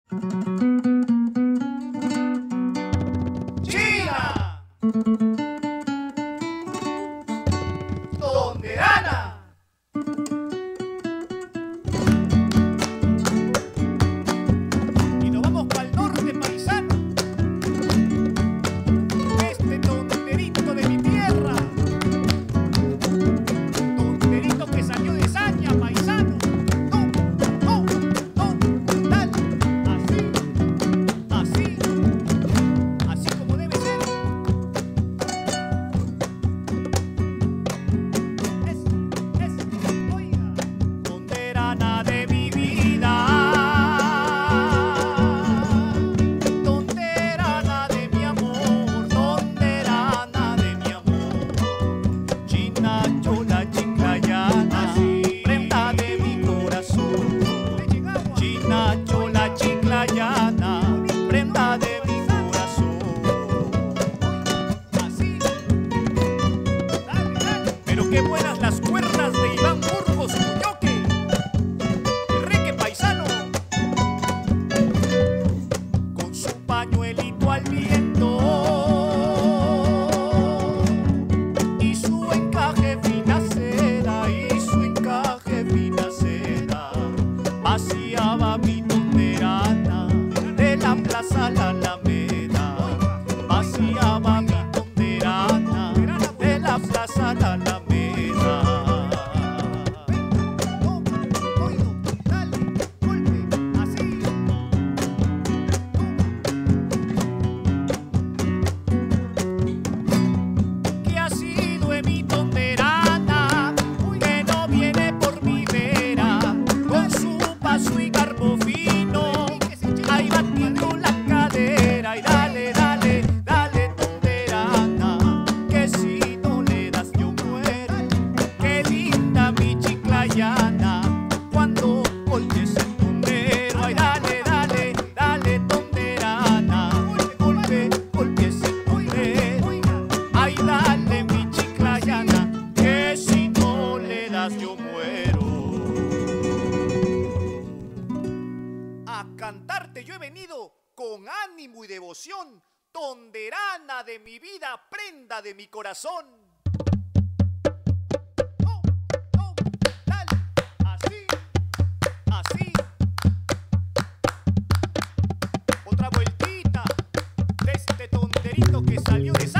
China, Tonderana. Y nos vamos para el norte, paisano. Este tonderito de mi tierra, tonderito que salió de Saña, paisano. No, dale, así como debe ser. Oiga, tonderana de mi vida, tonderana de mi amor, tonderana de mi amor. China, chola, chiclayana, prenda de mi corazón. China, chola, chiclayana, prenda de mi corazón. Así, dale. Pero qué buenas las cuerdas de Iván Burgos Muñoque. El reque paisano, con su pañuelito al viento y su encaje fina seda, vaciaba mi tonderana de la plaza a la Alameda. Vaciaba mi tonderana de la plaza a la Alameda. Dale, golpe, así. ¿Qué ha sido de mi tonderana que no viene por mi vera con su paso y garbo fino? Ahí batiendo la cadera y dale, dale, dale tonderana, que si no le das yo muero. Qué linda mi chiclayana cuando golpes el tondero. Ay, dale, dale, dale tonderana, golpes el tondero. Ay, dale mi chiclayana, que si no le das yo muero. A cantarte yo he venido con ánimo y devoción, tonderana de mi vida, prenda de mi corazón. Dale, así. Otra vueltita de este tonderito que salió de